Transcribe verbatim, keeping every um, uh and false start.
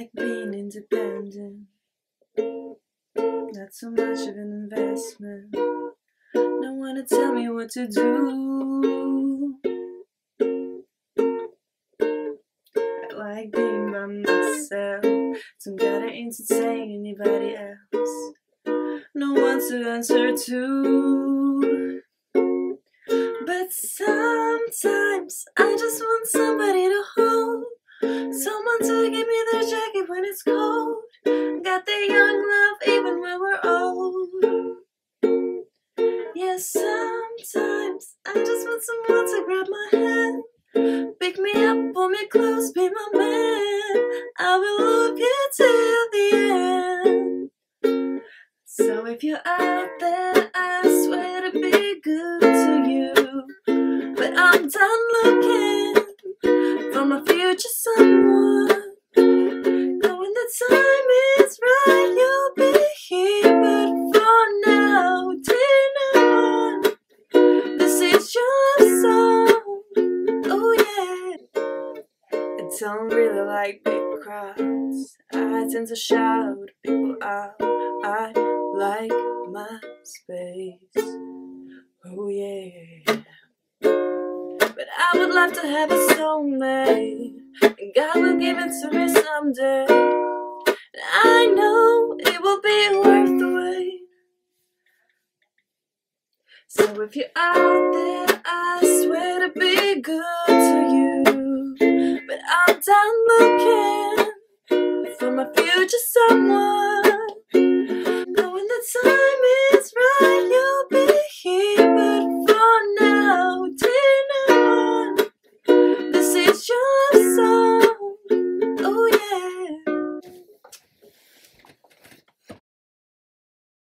like being independent, not so much of an investment. No one to tell me what to do. I like being by myself, don't gotta entertain anybody else. No one to answer to. But sometimes I just want somebody to hold, someone to give me their jacket when it's cold. Got the young love even when we're old. Yeah, sometimes I just want someone to grab my hand, pick me up, pull me close, be my man. I will love you till the end. So if you're out there, I swear to be good to you. But I'm done looking for my future someone. Now when the time is right, you'll be here. But for now, dear no one, this is your love song. Oh yeah. I don't really like big crowds. I tend to shout people out. I like my space. Oh yeah. But I would love to have a soulmate, and God will give it to me someday. And I know it will be worth the wait. So if you're out there, I swear to be good to you. But I'm done looking for my future someone.